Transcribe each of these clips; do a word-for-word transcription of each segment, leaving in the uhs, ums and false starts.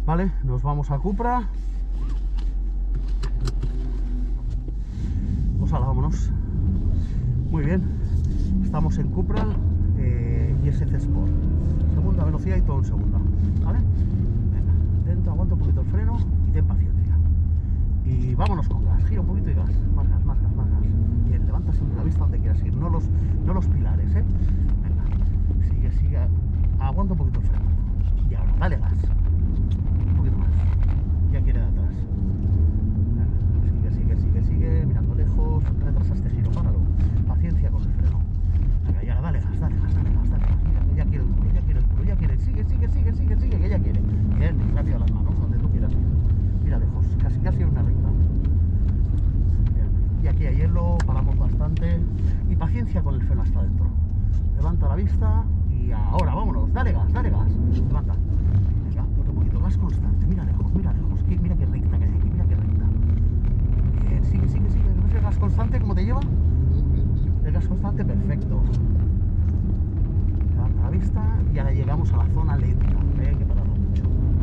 Vale, nos vamos a Cupra. Pues ala, vámonos. Muy bien, estamos en Cupra eh, y S C Sport. Segunda velocidad y todo en segunda. ¿Vale? Venga, dentro, aguanta un poquito el freno y ten paciencia. Y vámonos con gas, gira un poquito y gas. Más gas, más gas, más gas. Bien, levanta siempre la vista donde quieras ir, no los, no los pilares, ¿eh? Venga, sigue, sigue, aguanta un poquito el freno. Y ahora, dale gas. Un poquito más. Ya quiere de atrás. Venga, sigue, sigue, sigue, sigue, mirando lejos. Retrasa este giro, páralo. Paciencia con el freno. Venga, y ahora dale gas, dale gas, dale gas, dale gas. Mira, que ya quiere el culo, ya quiere el culo, ya quiere. Sigue, sigue, sigue, sigue, sigue, que ya quiere. Bien, rápido a las manos, donde tú quieras ir. Mira lejos, casi, casi en una recta. Bien. Y aquí hay hielo, paramos bastante. Y paciencia con el freno hasta adentro. Levanta la vista y ahora, vámonos. Dale gas, dale gas. Levanta. Venga, otro poquito, gas constante. Mira lejos, mira lejos. Mira qué recta que hay aquí, mira qué recta. Bien, sigue, sigue, sigue. ¿Ves el gas constante cómo te lleva? El gas constante, perfecto. Levanta la vista y ahora llegamos a la zona lenta. Hay que pararlo mucho.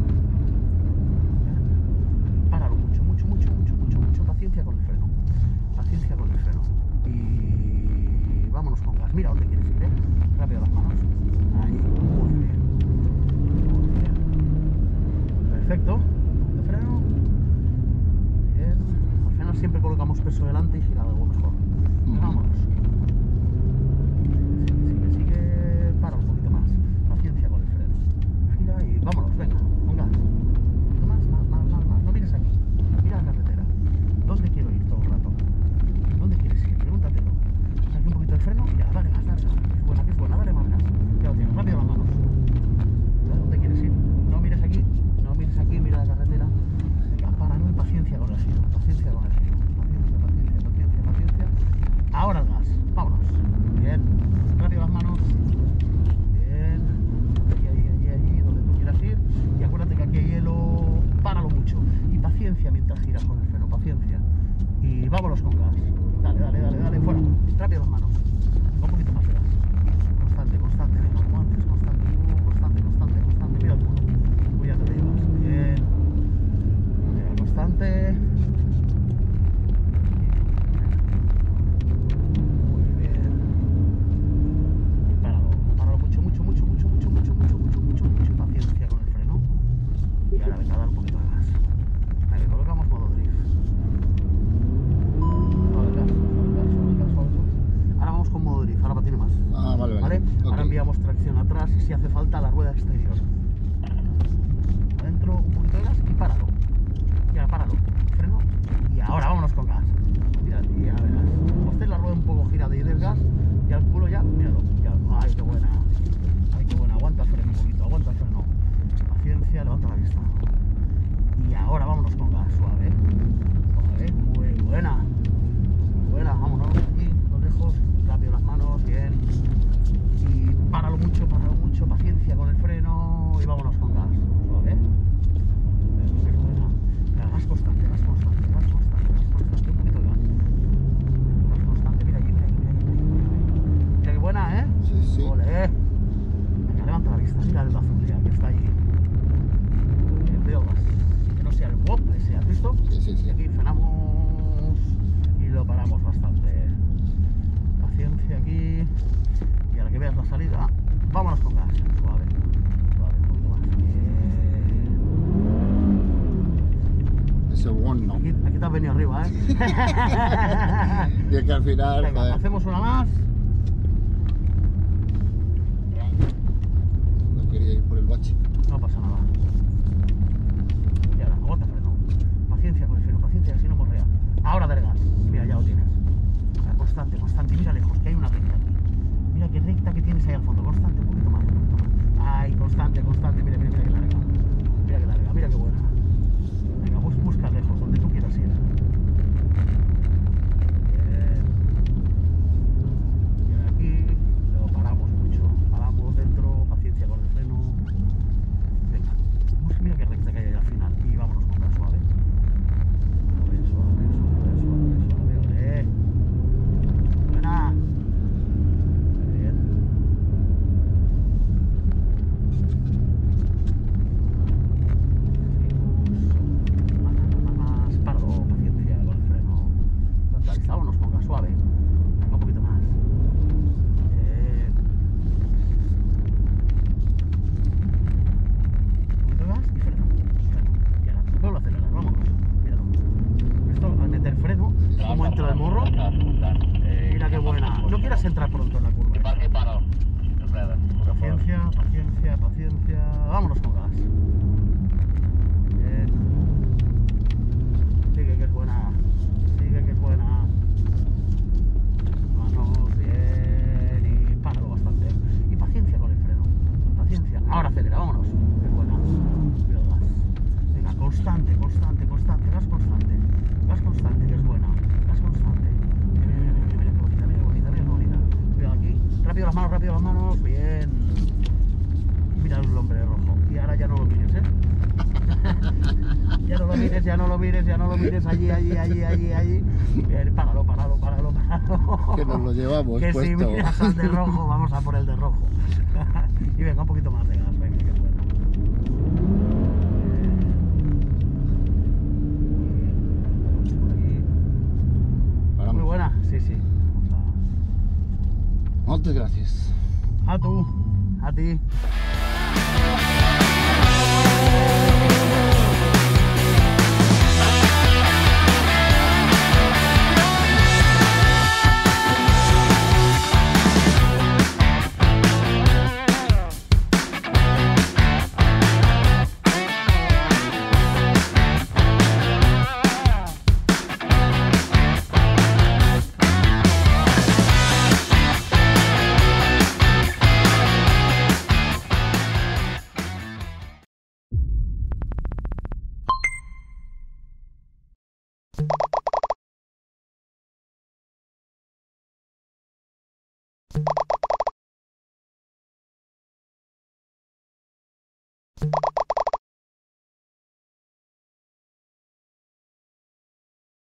Páralo mucho, mucho, mucho, mucho, mucho, mucho. Paciencia con el freno. Paciencia con el freno. Y vámonos con gas. Mira dónde quieres ir, ¿eh? Rápido las manos. Ahí, muy bien. Muy bien. Perfecto. De freno. Bien. Al final siempre colocamos peso delante y gira algo mejor. Vámonos. Sigue, sigue, sigue. Para un poquito más. Paciencia con el freno. Gira y vámonos, venga, con gas. Un poquito más, más, más, más, más. No mires aquí. Mira la carretera. ¿Dónde quiero ir todo el rato? ¿Dónde quieres ir? Pregúntatelo. Aquí un poquito de freno y ya, dale gas, dale gas. Que es buena, que es buena, dale más gas. Ya lo tienes, rápido las manos. ¿Dónde quieres ir? No mires aquí, no mires aquí, mira la carretera. Venga, para, no, paciencia con el giro, paciencia con el giro. Paciencia, paciencia, paciencia, paciencia. Ahora el gas, vámonos. Bien, rápido las manos. Bien, allí, allí, allí, allí, donde tú quieras ir. Y acuérdate que aquí hay hielo, páralo mucho. Y paciencia mientras giras con el freno, paciencia. Y vámonos con gas. Dale, dale, dale, dale, fuera. Rápido las manos. Un poquito más de gas. Constante, constante, venga, como antes, constante, constante, constante, constante. Mira el culo. Muy ya te llevas. Bien. Venga, constante. Muy bien. Y páralo, páralo mucho, mucho, mucho, mucho, mucho, mucho, mucho, mucho, mucho, mucho. Paciencia con el freno. Y ahora venga a dar un poquito de gas. Venga, colocamos modo drift. Ahora vamos con modo drift, ahora tiene más. Ah, vale, vale. ¿Vale? Okay. Ahora enviamos tracción atrás y si hace falta la rueda exterior. Adentro un poquito de gas y páralo. Y ahora páralo. Freno. Y ahora vámonos con gas. Mira, y ya verás. Como esté la rueda un poco girada y del gas, ya el culo ya, míralo. Ya. Ay, qué buena. Ay, qué buena. Aguanta el freno un poquito, aguanta el freno. Paciencia, levanta la vista. Y ahora vámonos con gas, suave. Suave, muy buena. Buena, vámonos aquí, los lejos, rápido las manos, bien. Y páralo mucho, páralo mucho, paciencia con el freno y vámonos con gas. Suave. Venga, buena. Venga, gas constante, gas constante, gas constante, gas constante, un poquito de gas. Gas constante, mira allí, mira allí, mira allí, mira allí. Mira qué buena, ¿eh? Sí, sí. Ole. Venga, levanta la vista, mira el azul ya, que está allí. Bien, cuidado gas. Que no sea el W O P ese, ¿has visto? Sí, sí, sí. Y aquí frenamos y lo paramos bastante. Paciencia aquí. Y a la que veas la salida, vámonos con gas. Suave, suave, un poquito más. Bien. Ese one no. Aquí, aquí te has venido arriba, ¿eh? Y es que al final. Venga, joder. hacemos una más. No quería ir por el bache. No pasa nada. Y ahora, aguanta el freno. Paciencia con el freno, paciencia, así no morrea. Ahora dale gas. Mira, ya lo tienes. Constante, constante. Mira lejos, que hay una recta aquí. Mira qué recta que tienes ahí al fondo. Constante, un poquito más, un poquito más. Ay, constante, constante. Mira, mira, mira que larga. Mira que larga, mira qué buena. Venga, bus busca lejos, donde tú quieras ir. Bien. Y aquí lo paramos mucho. Paramos dentro, paciencia con el freno. Venga. vámonos con gas. Bien. Sigue que es buena. Sigue que es buena. Vamos, bien. Y páralo bastante. Y paciencia con el freno. Paciencia. Ahora acelera, vámonos. Que es buena. Mira el gas. Venga, constante, constante, constante. Gas constante. Gas constante, que es buena. Gas constante. Mira, mira, mira, mira, qué bonita, mira, qué bonita, mira, qué bonita. Cuidado aquí. Rápido las manos, rápido las manos. Bien. Mira el hombre rojo. Y ahora ya no lo mires, ¿eh? Ya no lo mires, ya no lo mires, ya no lo mires. Allí, allí, allí, allí, allí. Bien, páralo, páralo, páralo, páralo. Que nos lo llevamos Que puesto. si miras al de rojo, vamos a por el de rojo. Y venga, un poquito más de gas, venga, que es buena. Bien. Por aquí. Paramos. Muy buena, sí, sí. Vamos Muchas gracias. a... A tú, a ti.